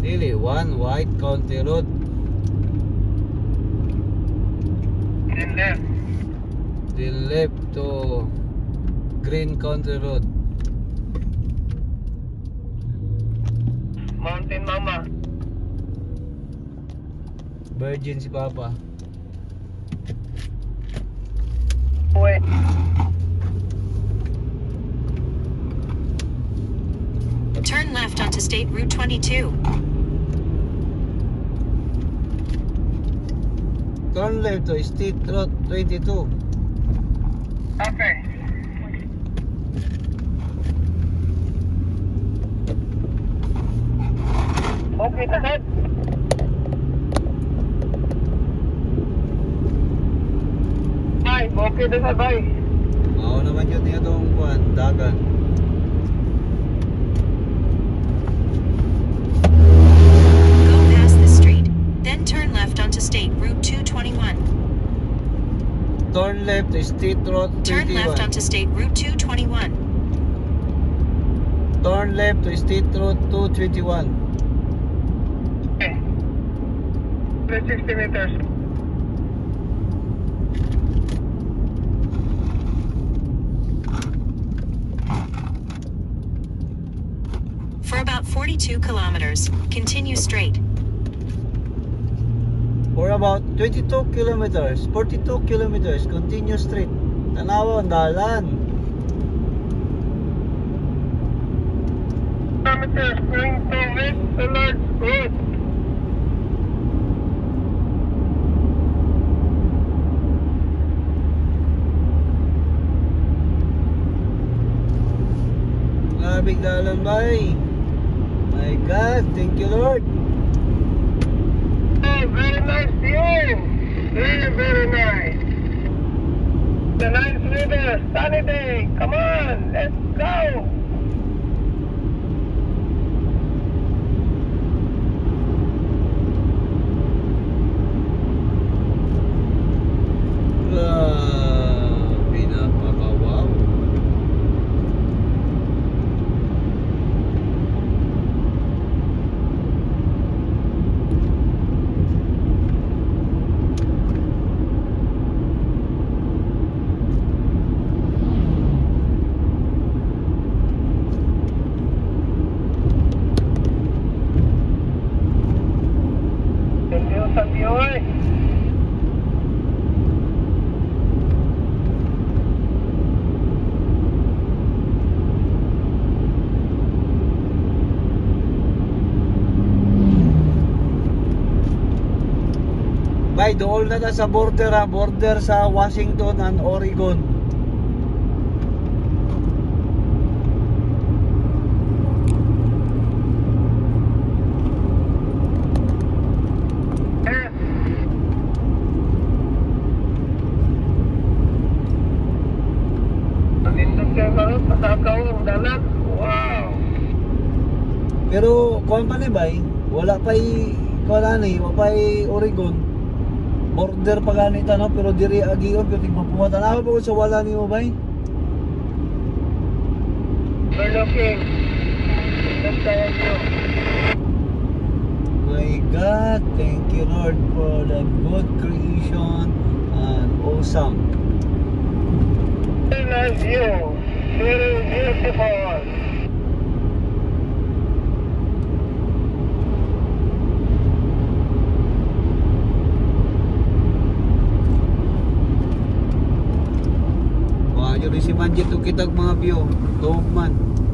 Really, one white county road. Then left. Then left to green county road. Mountain Mama. Virgin si Papa. Wait. Turn left onto State Route 22. Turn left to State Road 22. Okay. Okay, tasad. Bye, okay tasad, bye. Mao naman yun niya itong dagan. Go past the street, then turn left onto State Route 221. Turn left to State Road 21. Turn left onto State Route 221. Turn left to State Road 221. Okay. 360 meters. For about 42 kilometers, continue straight. For about 22 kilometers, 42 kilometers, continue straight. Tanawa ang dalan. Kilometers going to West Large Road. Grabing dalan bay. My God, thank you Lord. Oh, very nice view. Very, very nice. The nice weather, sunny day. Come on, let's go. Grabe, napaka-wow. Yung view sa view eh. Bay, doon na ta sa border ha, border sa Washington and Oregon. Eh, Manindog kayo mga pasakaw ang dalan. Wow. Pero kuan pa ni bay, wala pa'y kuan ni, wala pa'y Oregon. Border pa ganita no, pero diri agion pero tigmapuwatan ako ba sa wala ni mo bay? We're looking. Let's try you. My God, thank you Lord for the good creation and awesome. Very nice view. Very beautiful. Wah, yun si Manjit to kitag mga view. Tuog man.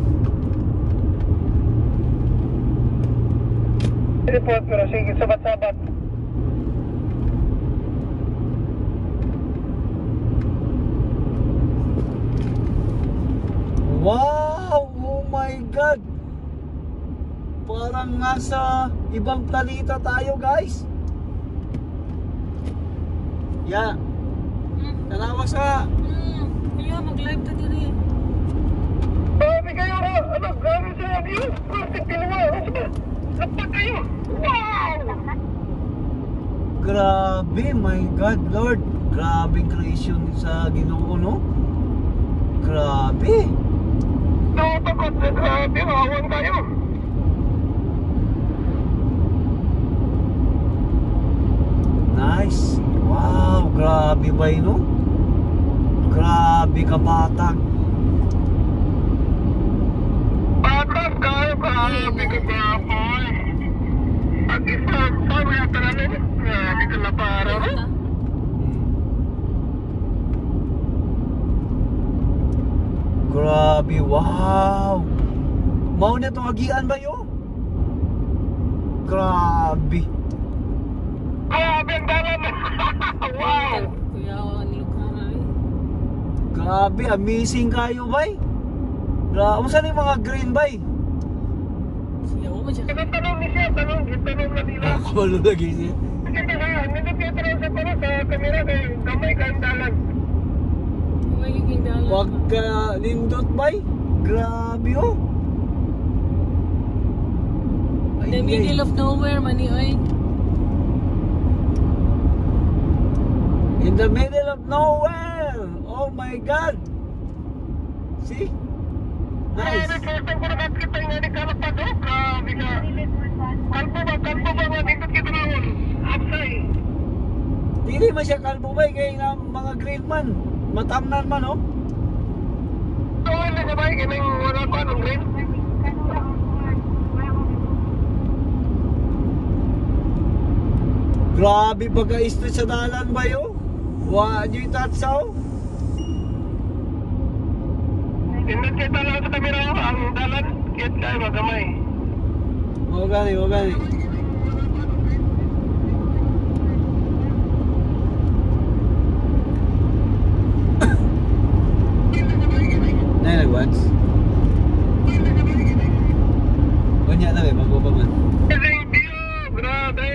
Report pero sige, sabat-sabat. Wow! Oh my God! Parang nasa ibang planeta tayo guys. Yeah. Tanawa sa Kaya mag-live ka din eh. Grabe kayo ha! Ano? Grabe sa view! Perfect dalawa! Lapat kayo! Wow! grabe, my God, Lord. Grabing creation sa Ginoo, no? Grabe. Nakatakot na grabe, hawan tayo. bay, no? Grabe kapatag. Patag kayo, grabe ka gwapoy. At isa, sabi na talaga, grabe ka na para, no? Grabe, wow. Mao na itong agian ba yun? Grabe. Grabe ang dalan. Wow! Kuya, ang lukaray. Grabe, amazing kayo, bay. Grabe, saan yung mga green, bay? Siya mo ba siya? Tanong ni siya, tanong na nila. Nakakabalo lagi siya. Hindi ka, hindi ka tanong sa para sa kamera kay gamay ka ang dalan. Magiging dalan. Pagka nindot, bay. Grabe, oh. In the middle of nowhere, mani oy. In the middle of nowhere. Oh my God. See? Nice. Grabe, first time ko nakakita nga ni Kalapado. Grabe ka. Kalbo ba nga dito kita naman? Apsay. Dili man siya kalbo bay kay nga mga green man. Matamnan man, oh. Oo, hindi ka ba? Kinang wala ko anong green? Grabe pagka-street sa dalan ba yun? Wa, nyo yung tatsaw? Hindi kita lang sa kamera ang dalan. Kiyat kayo magamay. Wagani, wagani. Na nag-once? Kunya na ba, magbaba man. Thank you! Grabe!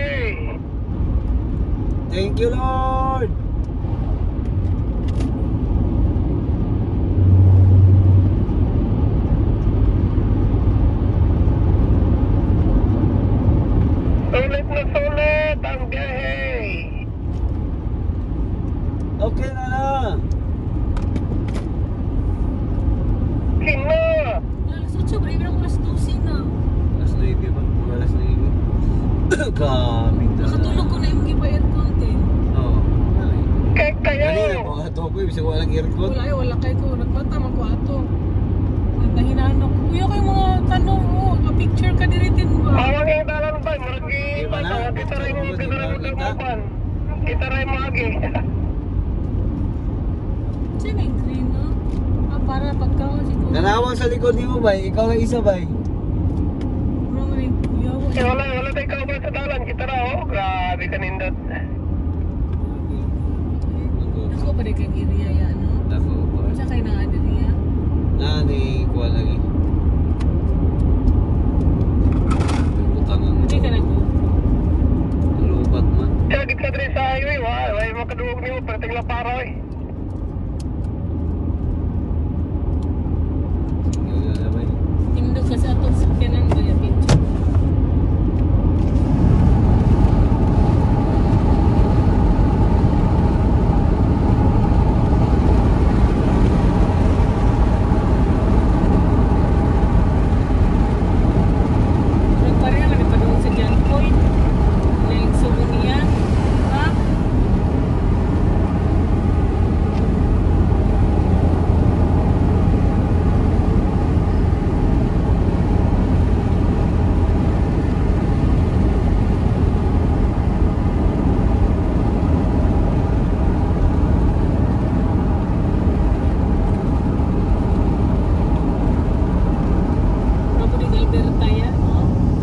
Thank you, Lord! Sulit na sulit ang biyahe! Okay na na! Kino! Alas 8 ba? Ibang alas 12 na. Last 9 ba? Mga last 9. Kaming na. Nakatulog ko na yung giba aircon din. Oo. Kahit kayo! Kanina, mga to ko, ibig walang aircon. Wala kay ko. Nagbata, magkwato. Nahinanok. Kuya ko yung mga tanong mo. Picture ka diritin ba? Awang yung dalan ba? Maragi pa na. na. Kita rin mo dagupan. Kita rin mo agi. Sino yung green, no? Para pagkawa siguro. Nanawang sa likod niyo ba? Ikaw ang isa ba? Bro, may kuya ko. Eh, wala tayo kauban sa dalan. Kita na, oh. Grabe ka nindot. Ako pa rin kang area yan, no? Ako ba? Sa kayo na area. Nani, kuha lagi. Butang ang Hindi ka nag-go. lupat man. Kaya gitna rin sa highway, wa. Ay, makaduog niyo. Parating lang para, eh. Wala ba? Tindog ka sa atong sakyanan ba yung picture? Nagpareha ka nagpadoon sa John Point. Yung Subunia. Ha? Ako din Alberta yan, no?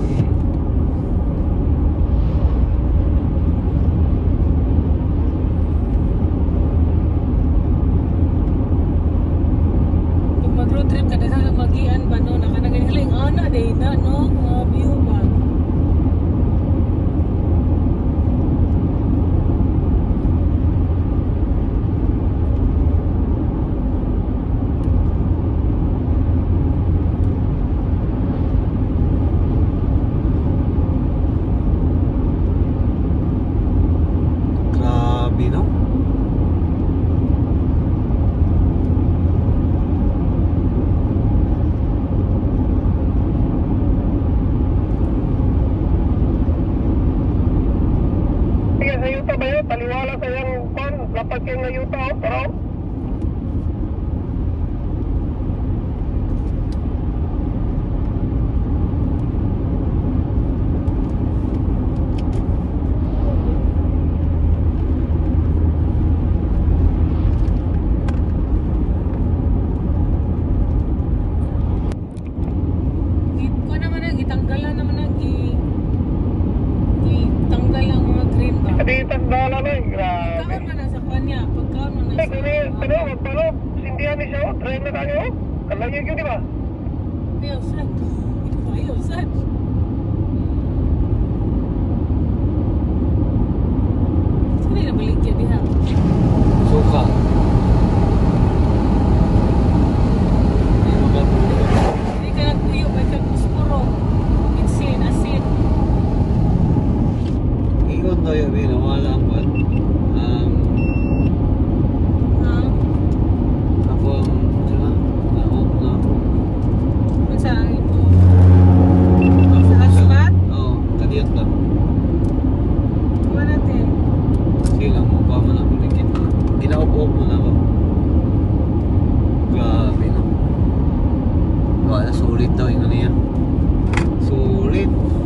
Kung mag-road trip ka, daghang mag-ian ba, no? Nakanagaling haling ana, day na, no? Mga view ba? Grabe, no? Sige, sa'yo pa ba yun? Paliwala sa yung dapat kayo nga yuta, oh, pero Ko naman ang gitanggalan naman ang gitanggal ang mga green ba. hindi tandala na eh, grabe. Pagkaon man na sa kanya, pagkaon man na Eh, sa kung ano, magpalo, sindihan ni siya, oh, try na tayo, oh. Kalagyan yun, di ba? Ayaw, sad. Ayaw, sad. Saan na nabalik yan, diha? Suka. Hindi mo ba? Hindi ka nagtuyo, may kagpuspuro. Minsin, asin. Ingon daw yun, wala ang kwan. Ha? Ako ang, sila, na-off na ako. Kung saan ito? Sa hotspot? Oo, kaniyat lang. Kuha natin. Silang mo pa man ako dikit. Gina-off-off mo na ako. Grabe no. Wala, sulit daw yung ano yan. Sulit.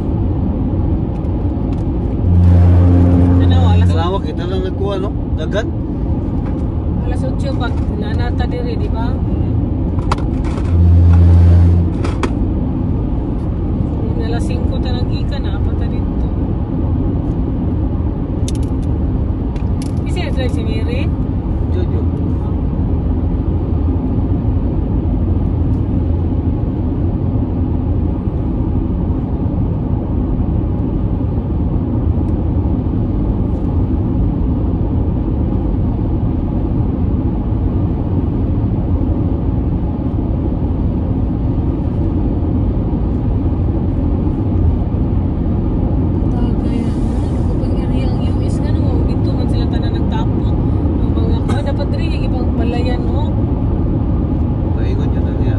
Ano, Kalawak, kita lang nagkuha no? Dagan? alas 8 ba? Nanata diri, di ba? Kung alas 5 tanang gikan na, pata dito. Kasi na-drive si Mary? Jojo. Tagay na. Kapag area ang US nga no, dito man sila tanan nagtapot. Ang mga kuha, dapat rin yung ibang balayan, no? Paingon yun na niya.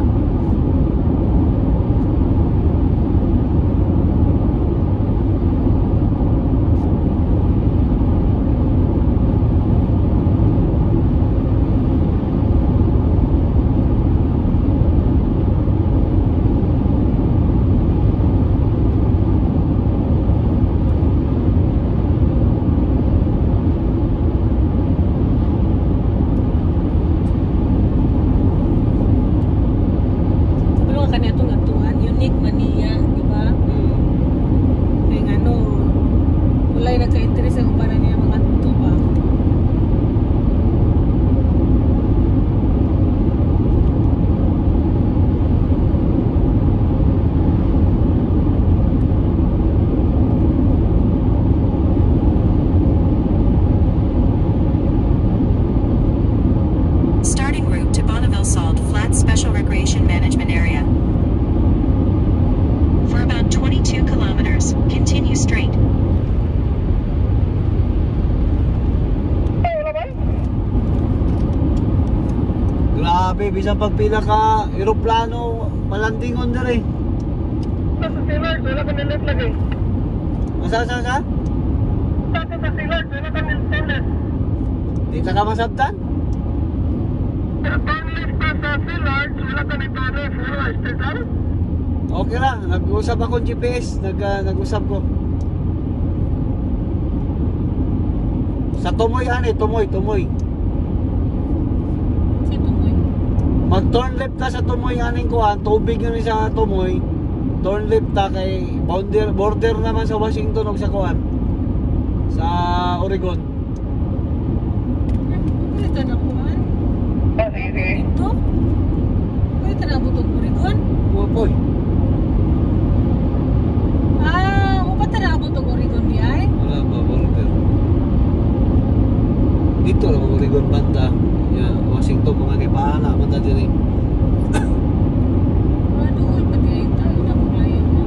Pero ang kanito nga tuhan, unique man niya, di ba? Kaya nga no, wala yung nagka-interest ang para niya mga tuto ba? Starting route to Bonneville Salt Flats Special Recreation Management Area. For about 22 kilometers, continue straight. Ay, wala ba? Grabe, bisan pagpila ka eroplano, malandingon na rin. Nasa Silard, wala ka nilit lagi. Sa? Dati sa Silard, wala ka nilit. Di ka masabtan? Pero turn left ka sa Silard, wala ka nilit. Wala, straight out. Okay lang, nag-usap ako ng GPS, nag-usap ko. Sa Tumoy, Tumoy. Si Tumoy. Mag-turn left ka sa Tumoy, aning kuhan, tubig yun sa Tumoy. Turn left ka kay border naman sa Washington o sa kuhan. Sa Oregon. Pwede na kuhan. Ah, sige, sige. Dito? Pwede na butong Oregon? Pupoy. Ah, upat na butong Oregon di ay? Wala pa, border. Dito lang, Oregon banda. Yeah, Washington, mga kipana, banda din eh. Aduh, pati ay tayo na maglayan na.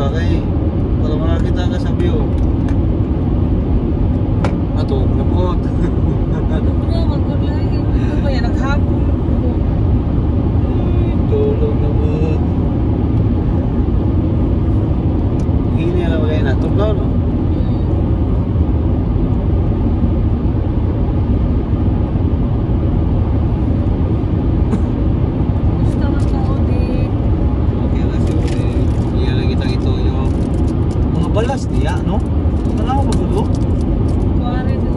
ka kay para makakita ka sa view. Ato, napot. Bro, mag-online. Ito ba yan? Naghapon. Tulog na po. Hini alam kayo na. Tugnaw, no? Gusto man ko, Odi. Okay na si Uli. Iya lang kitang ito yung mga balas niya, no? Tanaw ko ba ito? Kuwari din.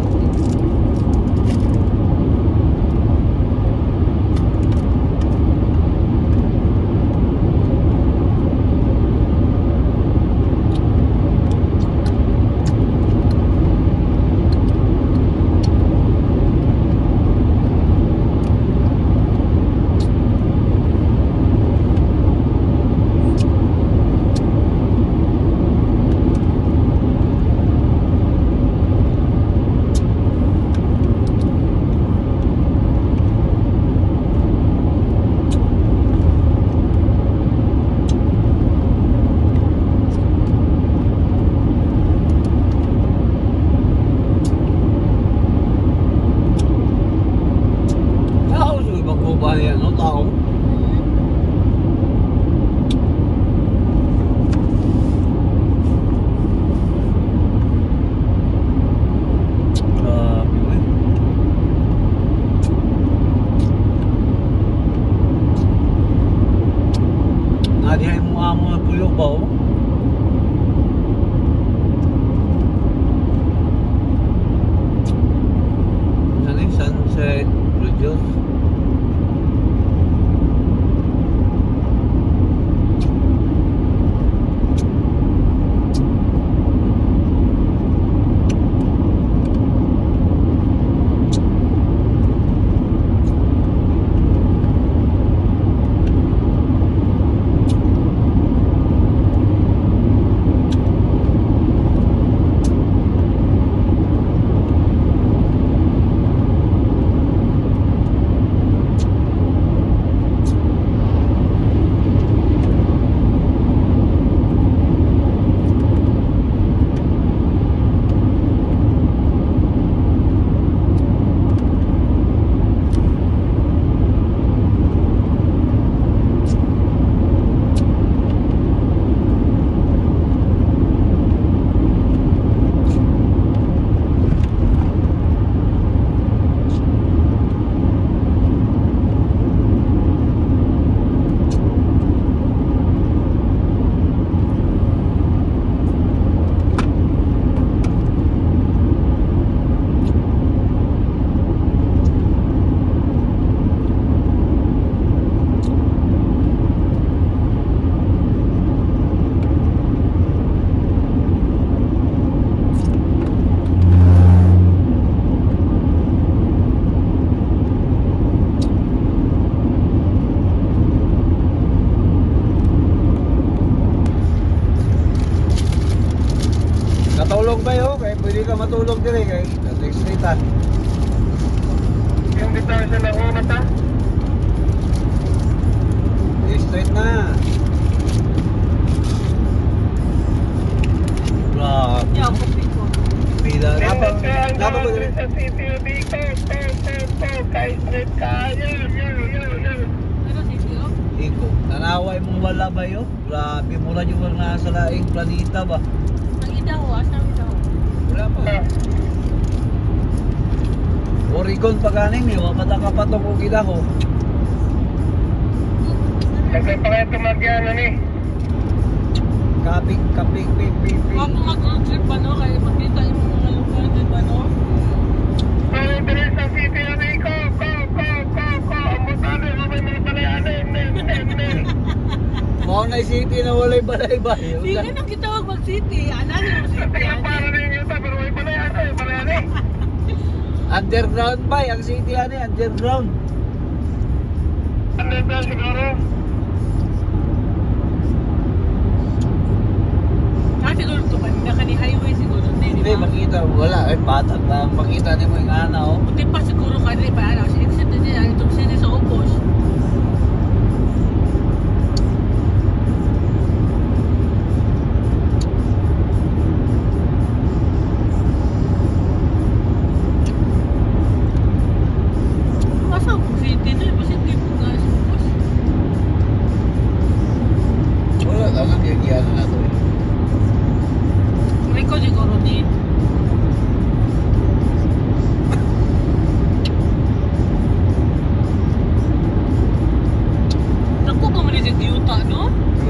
Tao sa ibang kuba niya, no? Tao. Grabe mo eh. Nadihay mo amo na puyo ba, oh? Ano yung sunset Rojos? Natulog ba yun? Kaya pwede ka matulog din eh. Kaya next street ah. Yung bitaw sa naunat ha? Next street na. Grabe. Yeah, kapit ko. Pila. Nindot ka ang Napa ba boundary sa city of Bicol. Kay street ka. Yun. Ano, sisyo? Iko. Nanaway mong wala ba yun? Grabe mo lang yung nasa laing planeta ba? Ang idaw, asa ang idaw? Wala pa. Oregon pa ganing eh. Wapata ka pa itong ukila ko. Nagay pa kayo tumagyan ni. Kapik, pip. Ako mag-road trip ba, no? Kaya makita yung mga lugar, di ba, no? So, dito sa city of Bicol. Ang butano, may mga palayanin. Mao na city na walay balay ba? Hindi na kitawag mag-city. Anali yung city. Tingnan para rin yun pero may palayanin. Underground ba? Ang city ano eh, underground. Ano ba siguro? Siguro ito kanina highway siguro din, Hindi, makita. Wala. Ay, bata. Makita din mo yung ana, oh. Buti pa siguro kanina ba? Ano, exit din nila. Itong sini sa Opos.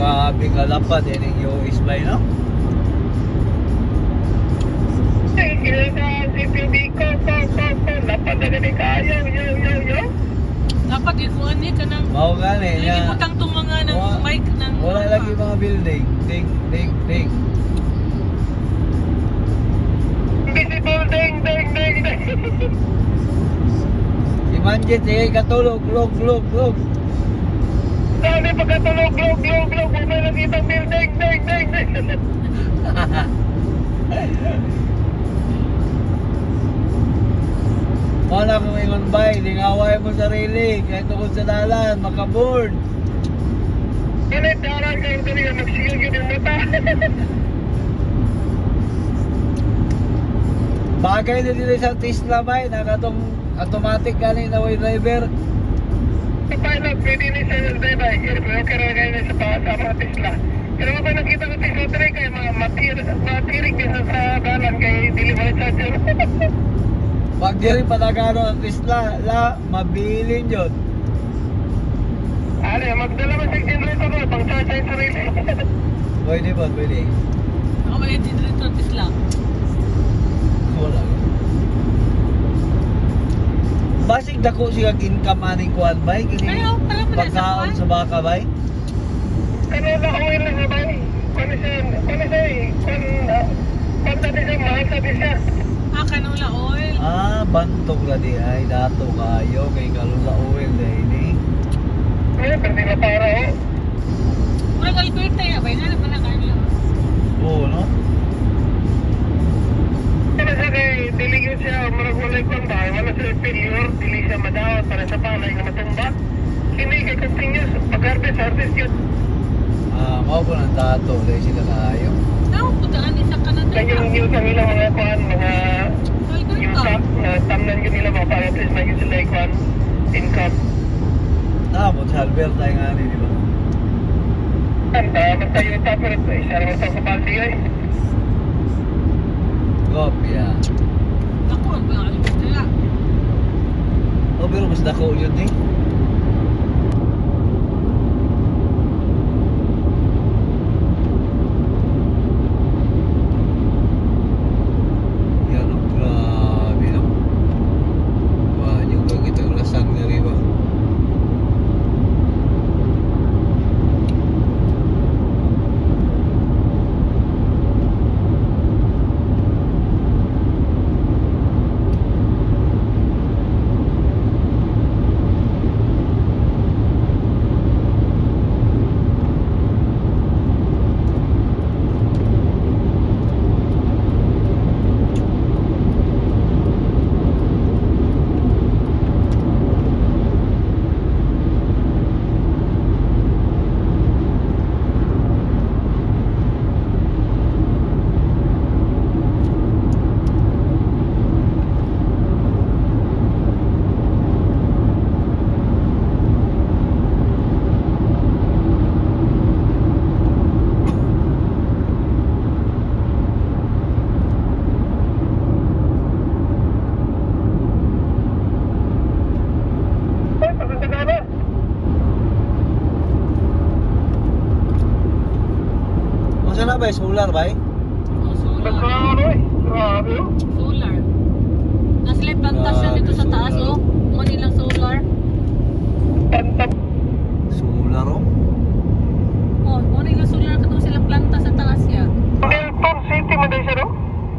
Grabe kalapad eh yung US bay, no? Kaya ka, CPB ko. Lapad na gani kayo. Yo. Dapat ikuan ni ka ng... Mao gani Lagi niya. mo tang mga ng Wala- mic ng... Wala lagi mga building. Ding. Visible ding. Si Manjit, sige katulog. Log. Dali pagkatulog, glog. Huwag may nakitang building, ding. Wala kong ingon bay, lingaway mo sarili. Kahit tungkol sa dalan, makaboard. Ganit, darang kayo dali na magsigil yun yung mata. Bagay na dito sa Tesla bay, nakatong automatic gani na way driver. Sa pilot, pwede ni sa day. Pero kaya kayo na sa mga Tesla. Pero ba nakita ko Tesla 3 kayo matirig din sa dalan kayo delivery charger. Pag di rin patagano ang Tesla, mabilin yun. Ano, magdala mo sa generator ko, pang charge ay sarili. Pwede. Ako mali dito Tesla. Wala. Basig dako siya income aning kuan bay kini. Pero, alam mo na, sa pagkaon kuwan? sa baka bay. Kanila oil lang ba? Kano siya, kanta din siya, mahal sabi siya. Canola oil. Bantog la di ay dato kayo kay kalula oil day ni. Ayun, pero di na para oh. Murag Alberta ya, bay na naman na kanila. Oo no. Kaya siya kay diligyan siya, marag walay konta, wala siya failure, dili siya madawat para sa palay na matumba. Hindi kay continuous, pag-harvest, harvest yun. Mao po ng dato day sila kayo. Ano, putaan sa Canada. Kaya yung news ang ilang mga kuhan, mga Alberta. news na tamnan yun nila mga para at least may sila kuhan, income. Mo sa Alberta yung ani di ba? Basta yung tapos, isa naman sa kapaldi ay. Kopya. Ako, ang mga Alberta ya. Pero mas dako yun eh. Yan, grabe no. Wah, yung gagit ang lasang na rin ba? Masa na ba? Solar ba? Oh, solar. Grabe oh. Solar. Nasa may plantasyon dito sa taas, oh. Manilang solar. Tantap. Solar oh. Oh, manilang solar ka sila planta sa taas ya. Milton City mo din siya no?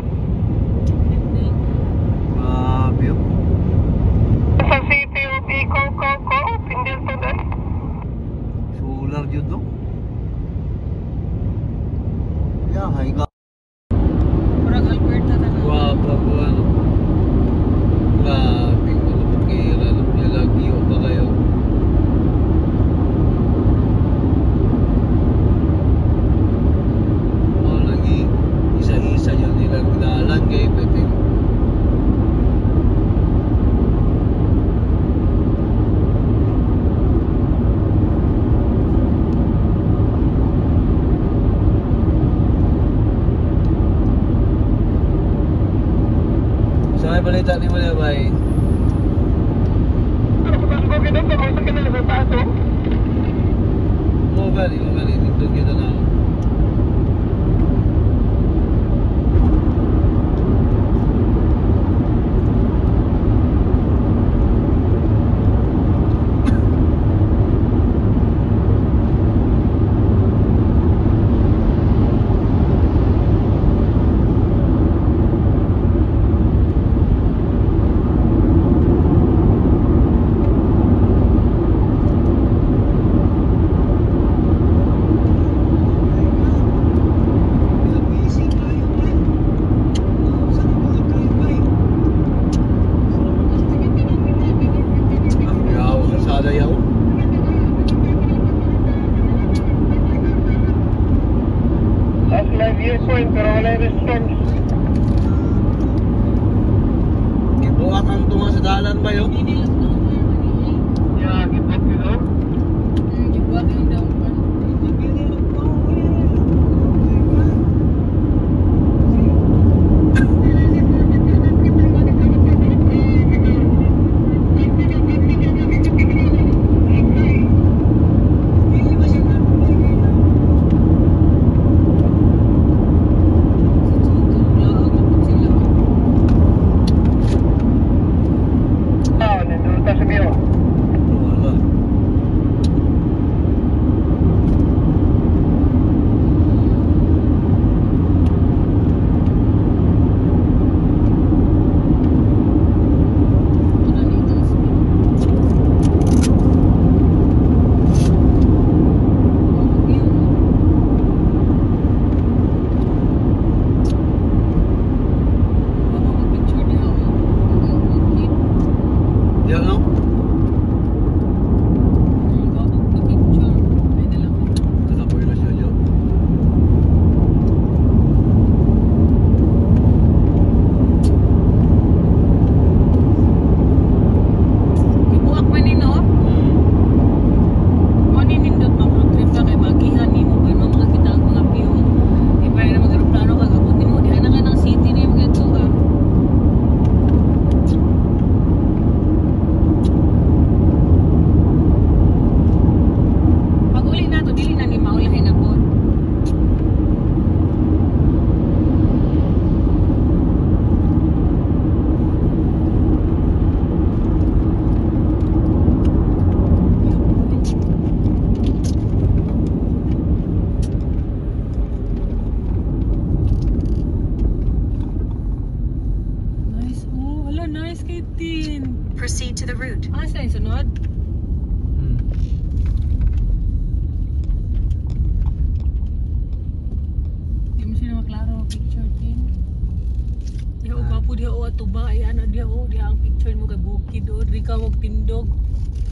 Grabe oh. Sa City of Ico, Pindilton din. Solar yun no. Yeah, hay ka. Murag Alberta na na. Guwapa ko ano. Grabe ko na pagkira no. Nalagyo pa kayo. Lagi isa-isa yun nilang dalan kay pwede. Sa may balita ni mo na ba eh? Ano ko ba? Bakit ito? Kamusta ka na sa taas oh? Mo ba? Dito checkpoint pero wala yung response. Ibuak ang tunga sa dalan ba yun? Hindi lang ito. Yeah, gibak yun, oh. Dibuat yung daw pa. Ah, nandun tayo sa biyo. Wala. Yan no? Ano po yun siya dyan? Ibuak man ni no? Mo ni nindot mag-road trip ka kay bagihan ni mo ba mga kita ang mga view. Di pa na mag-aeroplano ka gabot ni mo di ana ka ng city ni mo gadto ka. Pag uli na to dili na ni maulahin ako. Nice. Oh, wala nice kay Tin. Proceed to the route. Asa yung sunod? Di mo sila maklaro ang picture, Tin. Diha o gwapo, diha o atuba, ay ano, diha o, diha ang picture mo kay bukid o, di ka magtindog.